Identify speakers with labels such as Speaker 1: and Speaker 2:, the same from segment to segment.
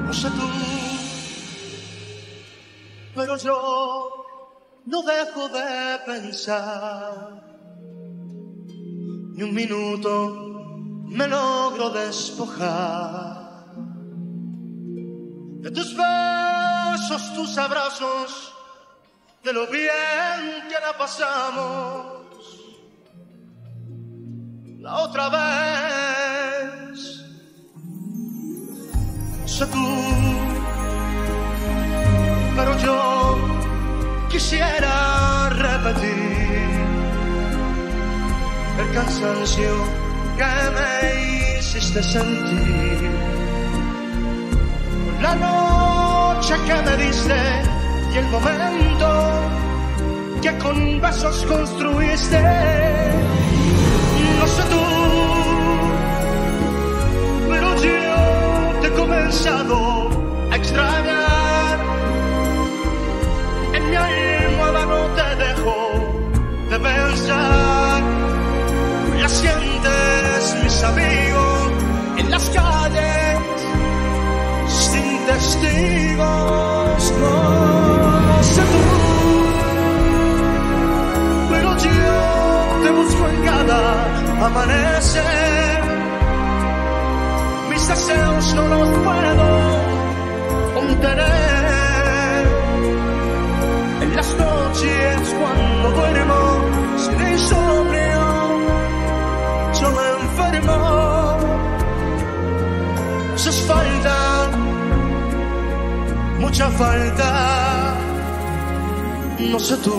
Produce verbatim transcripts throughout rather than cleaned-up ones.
Speaker 1: No sé tú, pero yo no dejo de pensar. Ni un minuto me logro despojar de tus besos, tus abrazos, de lo bien que la pasamos la otra vez. Sé tú, pero yo quisiera repetir el cansancio que me hiciste sentir, la noche que me diste y el momento que con besos construiste. No sé tú, pero yo te he comenzado a extrañar. En mi almohada no te dejo de pensar. La sientes, mis amigos, en las calles, sin testigos. No sé tú, pero yo te busco en cada amanecer. Mis deseos no los puedo contener. En las noches cuando duermo sin insomnio, yo me enfermo. Haces falta, mucha falta, no sé tú.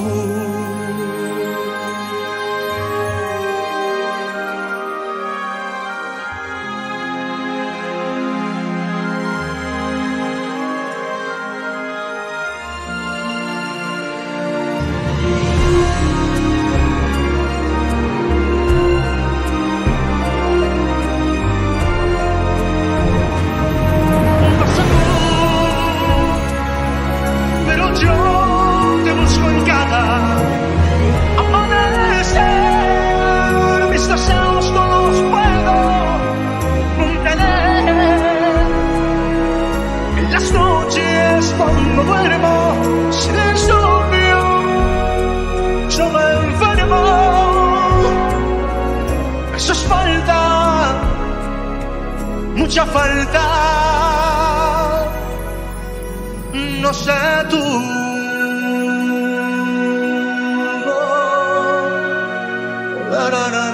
Speaker 1: Cuando duermo sin insomnio, yo me enfermo. Eso es falta, mucha falta, no sé tú. No, na, na, na.